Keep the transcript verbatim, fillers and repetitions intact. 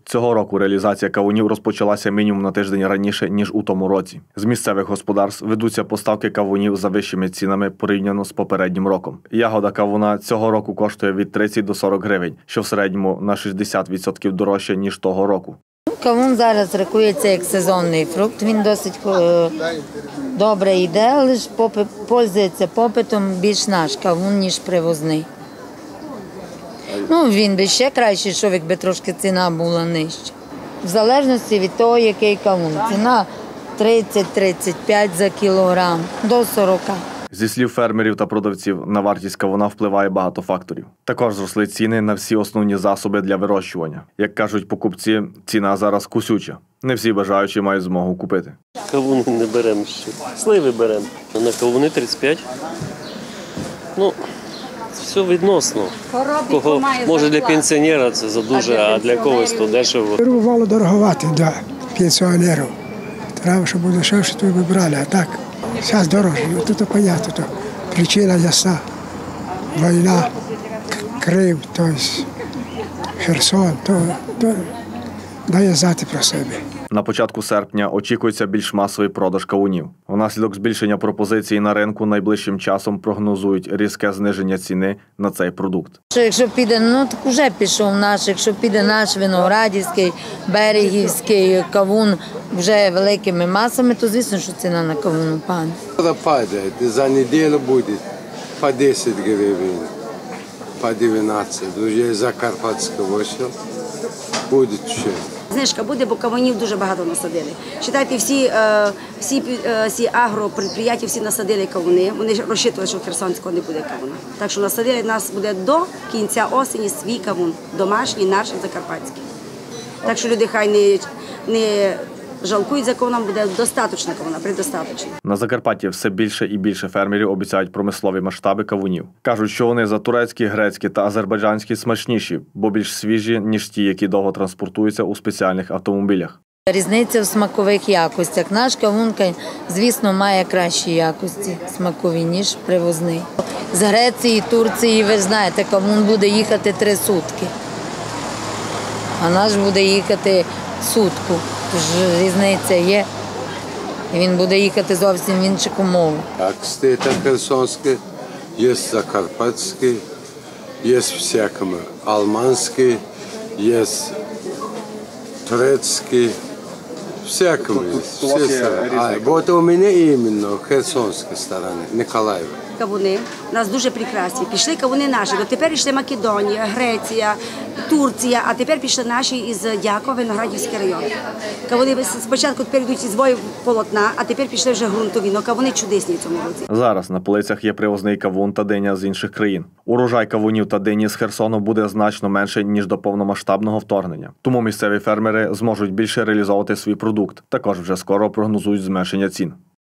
Цього року реалізація кавунів розпочалася мінімум на тиждень раніше, ніж у тому році. З місцевих господарств ведуться поставки кавунів за вищими цінами порівняно з попереднім роком. Ягода кавуна цього року коштує від тридцяти до сорока гривень, що в середньому на шістдесят відсотків дорожче, ніж того року. Кавун зараз рахується як сезонний фрукт, він досить е, добре йде, але ж попит, пользується попитом більш наш кавун, ніж привозний. Ну, він би ще краще, щоб якби трошки ціна була нижча. В залежності від того, який кавун. Ціна тридцять - тридцять п'ять за кілограм, до сорока. Зі слів фермерів та продавців, на вартість кавуна впливає багато факторів. Також зросли ціни на всі основні засоби для вирощування. Як кажуть покупці, ціна зараз кусюча. Не всі бажаючі мають змогу купити. Кавуни не беремо ще. Сливи беремо. На кавуни тридцять п'ять. Ну, все відносно. Кого, може для пенсіонера це задуже, а для когось то дешево. Бувало дороговати для пенсіонерів. Треба, щоб було дешевше, то вибрали, а так. Зараз дорожче, тут понятно, то причина ясна. Війна, Крим, тобто Херсон, то, то дає знати про себе. На початку серпня очікується більш масовий продаж кавунів. Внаслідок збільшення пропозицій на ринку найближчим часом прогнозують різке зниження ціни на цей продукт. Якщо піде, ну так вже пішов наш, якщо піде наш виноградівський, берегівський кавун вже великими масами, то звісно, що ціна на кавун падає. Падає, за неділю буде по десять гривень, по дев'ятнадцять. Вже Закарпатська вийшла, буде ще. Знижка буде, бо кавунів дуже багато насадили. Считайте, всі, всі, всі агропредприятия всі насадили кавуни. Вони розчитували, що в Херсонського не буде кавуна. Так що насадили нас буде до кінця осені свій кавун, домашній, наш закарпатський. Так що люди хай не, не жалкують за кавуном, буде достатньо кавуна, предостаточно. На Закарпатті все більше і більше фермерів обіцяють промислові масштаби кавунів. Кажуть, що вони за турецькі, грецькі та азербайджанські смачніші, бо більш свіжі, ніж ті, які довго транспортуються у спеціальних автомобілях. Різниця в смакових якостях. Наш кавун, звісно, має кращі якості смакові, ніж привозний. З Греції, Турції, ви знаєте, кавун буде їхати три сутки, а наш буде їхати сутку. Тож різниця є, і він буде їхати зовсім в іншу умову. Аксти та херсонські, є закарпатські, є всякими алманські, є турецькі, всякими. А от у мене іменно херсонська сторона, Миколаїв. Кавуни у нас дуже прекрасні. Пішли кавуни наші. Тепер пішли Македонія, Греція, Турція, а тепер пішли наші із Дякова, Виноградівський район. Кавуни спочатку тепер йдуть із вою полотна, а тепер пішли вже ґрунтові. Но кавуни чудесні в цьому році. Зараз на полицях є привозний кавун та диня з інших країн. Урожай кавунів та дині з Херсону буде значно менше, ніж до повномасштабного вторгнення. Тому місцеві фермери зможуть більше реалізовувати свій продукт. Також вже скоро прогнозують зменшення цін.